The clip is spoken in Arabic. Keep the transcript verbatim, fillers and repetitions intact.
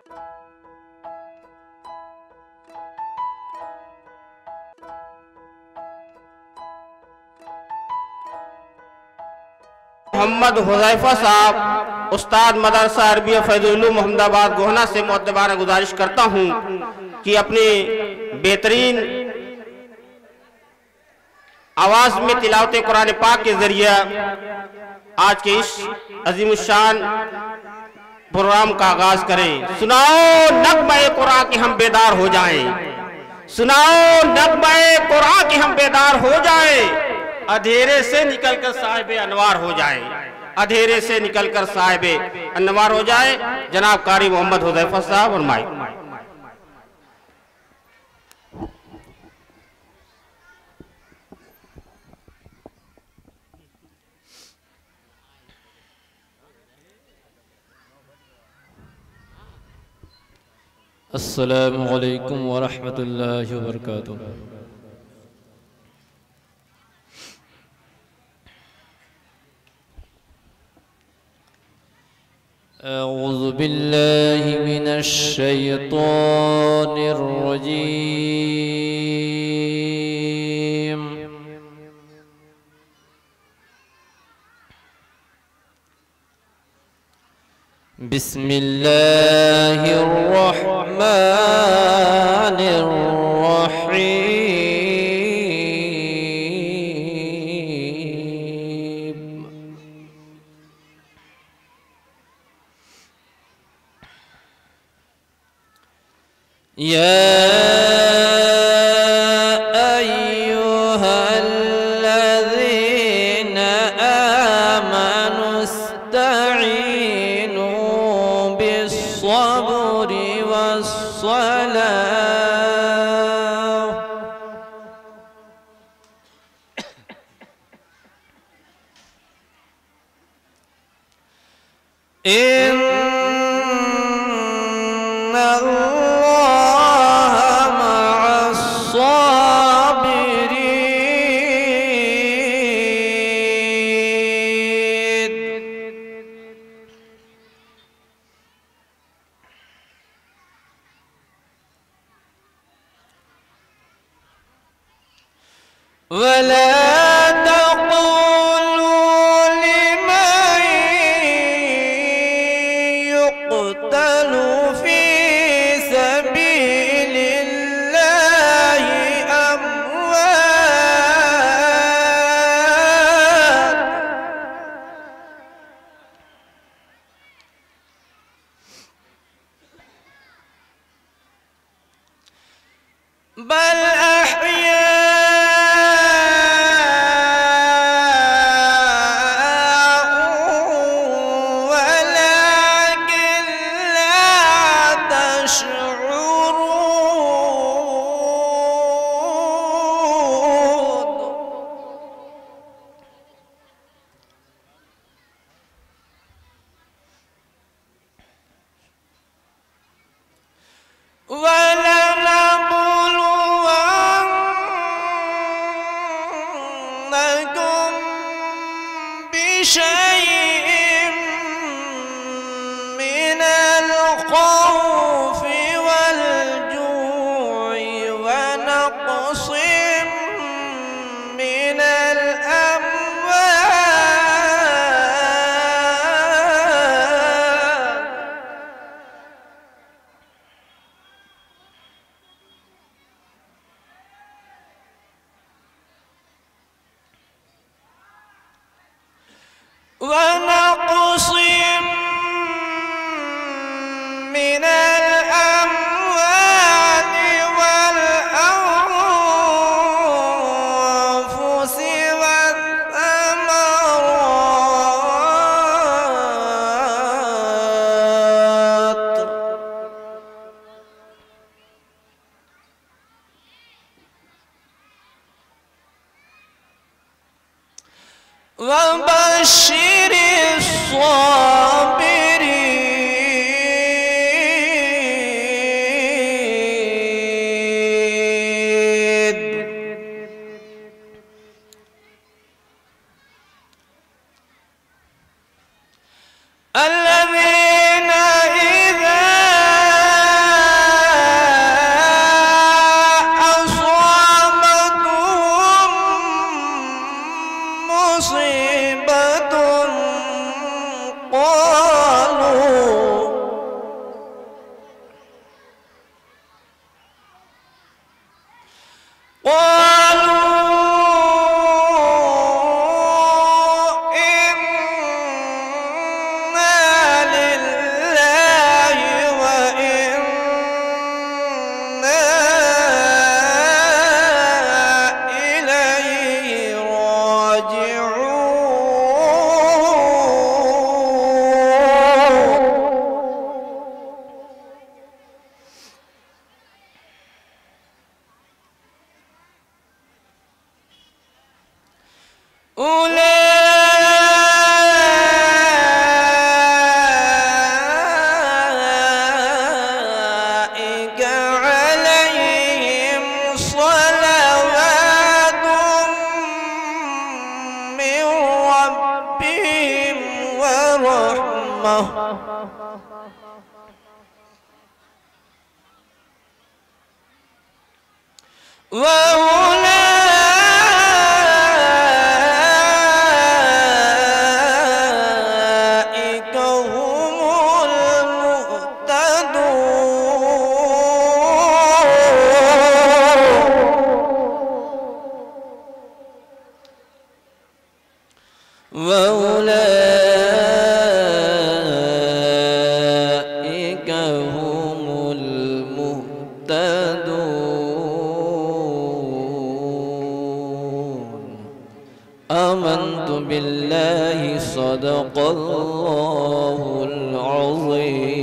मोहम्मद हुज़ैफा साहब उस्ताद मदरसा अरबिया फैज़ुल-उलूम मोहम्मदाबाद गोहना से मुअद्दबाना गुजारिश करता हूँ कि अपनी बेहतरीन आवाज में तिलावत कुरान पाक के जरिए आज के इस अज़ीमुश्शान प्रोग्राम का आगाज करें। सुनाओ नग़्मे कुरान के हम बेदार हो जाएं, सुनाओ नग़्मे कुरान के हम बेदार हो जाएं, अंधेरे से निकलकर साहिबे अनवार हो जाए, अंधेरे से निकलकर साहिबे अनवार हो जाए। जनाब कारी मोहम्मद हुज़ैफा साहब और माइक। अस्सलामु अलैकुम व रहमतुल्लाहि व बरकातुहू। अऊज़ु बिल्लाहि मिनश शैतानिर रजीम। बिस्मिल्लाहिर रहमानिर रहीम। या अय्युहल्लज़ीना आमनु इस्तईनु बिस्सब्रि वस्सलाह। वला तक़ूलू लिमन युक़्तलु फ़ी सबीलिल्लाहि अम्वात। बल ولنبلونكم بشيء من الخوف والجوع ونقص من ونقص من الأموال والأنفس والثمرات وبشر الصابرين. الذين إذا أولئك عليهم صلوات من ربهم ورحمة وأولئك هم المهتدون وأولئك هم المهتدون. آمنت بالله صدق الله العظيم.